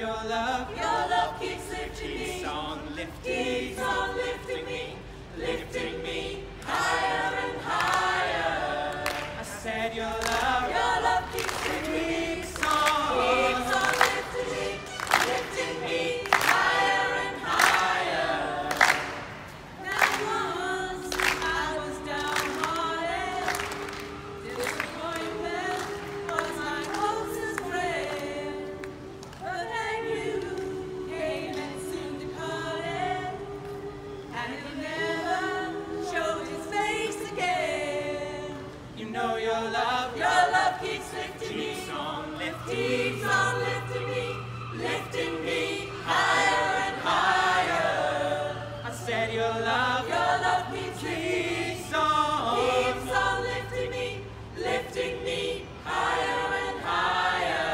Your love keeps lifting me. Keeps on lifting Keeps on lifting me. Lifting me higher and higher. I said your love Keeps lifting me. keeps on Keeps on lifting me. Lifting me higher and higher. Now once I was downhearted. Disappointment was my closest friend. But then you came and soon departed. And he never showed his face again. You know your love Keeps lifting me. keeps on lifting Keeps on lifting me. Lifting me higher and higher. I said your love Keeps keeps on lifting me. Lifting me higher and higher.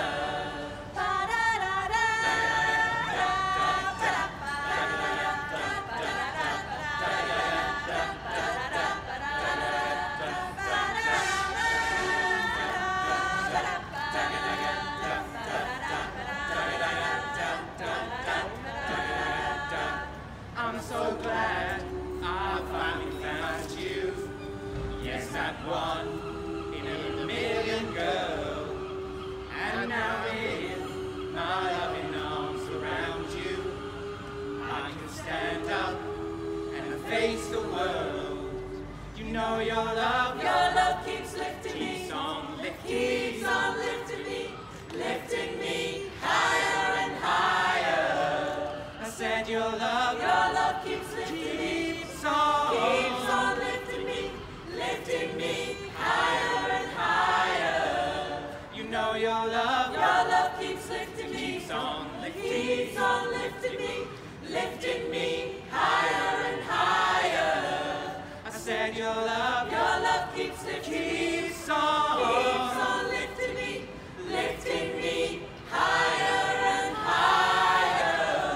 I'm so glad I finally found you. Yes, that one in a million girl. And now in my loving arms around you, I can stand up and face the world. You know your love Keeps lifting me. keeps on lifting Keeps on lifting me. Lifting me higher and higher. I said your love Keeps lifting me. keeps on Keeps on lifting me. Lifting me higher and higher. You know your love Keeps lifting me. keeps on lifting Keeps on lifting me. Lifting me higher and higher. I said your love Keeps lifting me. keeps on Keeps on lifting me. Lifting me higher and higher.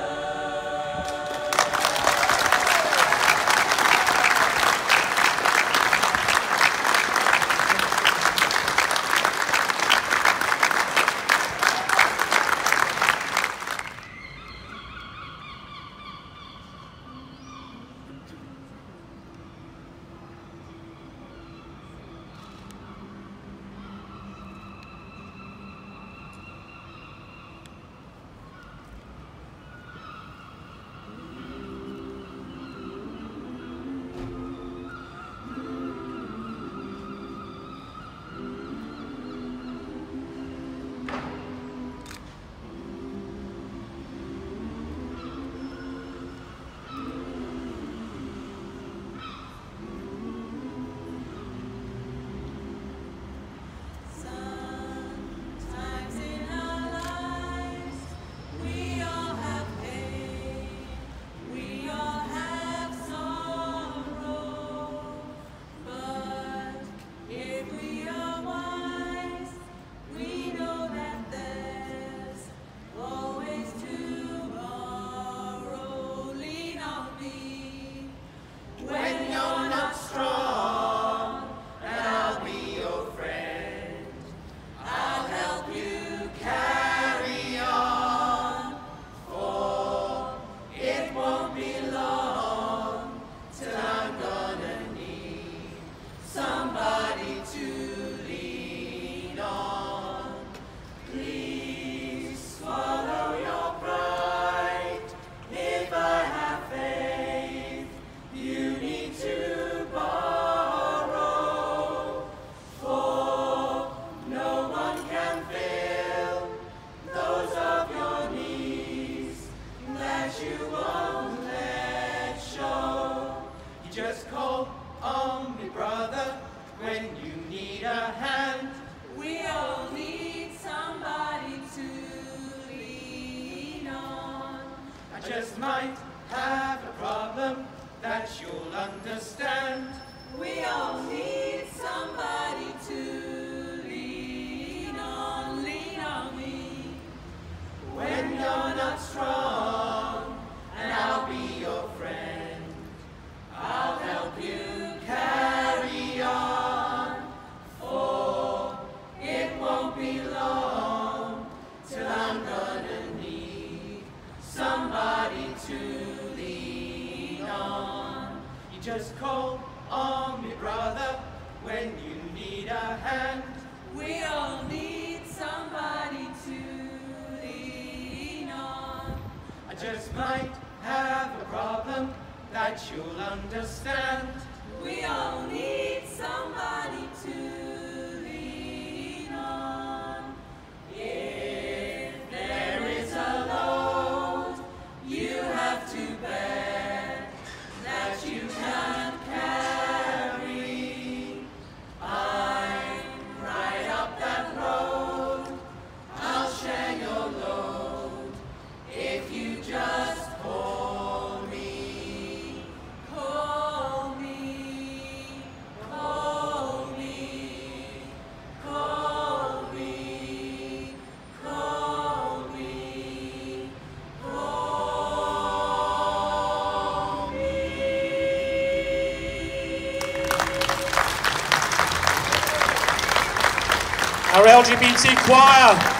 Sometimes in our lives, we all have pain, we all have sorrow. But if we are wise, we know that there's always tomorrow. Lean on me when you're not strong, and I'll be your friend. I'll help you carry on, for it won't be long till I'm gonna need somebody to lean on. Please swallow your pride. If I have faith, you need to borrow, for no one can fill those of your needs that you won't let show. You just call on me, brother, when you need a hand. We all need somebody to lean on. I just might have a problem that you'll understand. We all need somebody to lean on. Lean on me when you're not strong, and I'll be your friend. I'll help you carry on, for it won't be long till I'm gonna need just call on me, brother, when you need a hand. We all need somebody to lean on. I just might have a problem that you'll understand. We all need somebody to lean on. If there is a load you have to bear that you can't carry, I'm right up that road. I'll share your load if you just call me. Call me, call me, call me, call me, call me. Our LGBT choir.